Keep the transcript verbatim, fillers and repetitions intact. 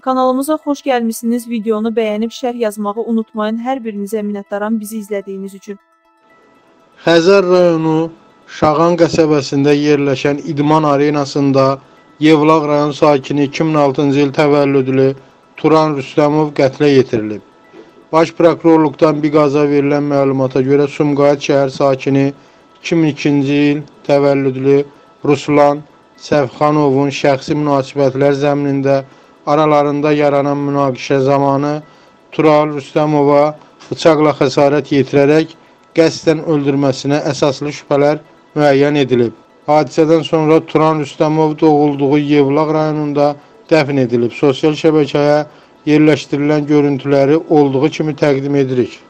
Kanalımıza xoş gəlmişsiniz. Videonu bəyənib şərh yazmağı unutmayın. Hər birinizə minnətdaram bizi izlədiyiniz üçün. Xəzər rayonu Şağan qəsəbəsində yerləşən idman arenasında Yevlaq rayon sakini iki min altıncı il təvəllüdlü Turan Rüstəmov qətlə yetirilib. Baş prokurorluqdan Biqaza verilən məlumata görə Sumqayıt şəhər sakini iki min ikinci il təvəllüdlü Ruslan Səfxanovun şəxsi münasibətlər zəminində aralarında yaranan münaqişə zamanı Turan Rüstəmova bıçaqla xəsarət yetirərək qəsdən öldürməsinə əsaslı şübhələr müəyyən edilib. Hadisədən sonra Turan Rüstəmov doğulduğu Yevlaq rayonunda dəfn edilib. Sosial şəbəkəyə yerləşdirilən görüntüləri olduğu kimi təqdim edirik.